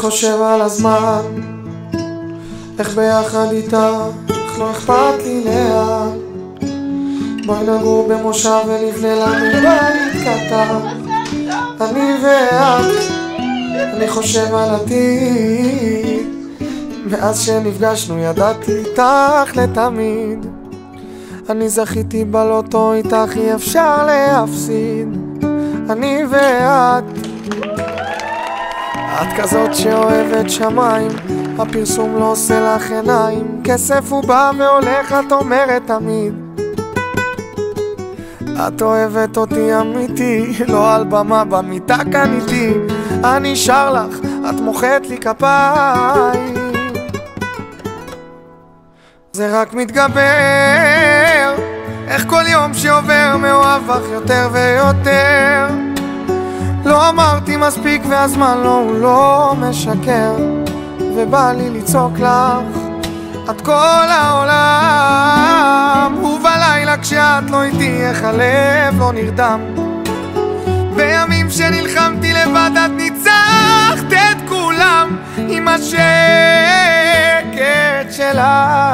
חושב על הזמן, איך ביחד איתה, איך לא אכפת לי לאן. בואי נגור במושב ונבנה לנו בית קטן, אני ואת. אני חושב על עתיד, מאז שנפגשנו ידעתי איתך לתמיד. אני זכיתי בלוטו, איתך אי אפשר להפסיד, אני ואת. את כזאת שאוהבת שמיים, הפרסום לא עושה לך עיניים. כסף הוא בא והולך, את אומרת תמיד. את אוהבת אותי אמיתי, לא על במה, במיטה כאן איתי. אני שר לך, את מוחאת לי כפיים. זה רק מתגבר, איך כל יום שעובר מאוהב בך יותר ויותר. לא אמרתי מספיק והזמן לא, הוא לא משקר. ובא לי לצעוק לך, את כל העולם. ובלילה כשאת לא איתי, איך הלב לא נרדם. בימים שנלחמתי לבד את ניצחת את כולם, עם השקט שלך.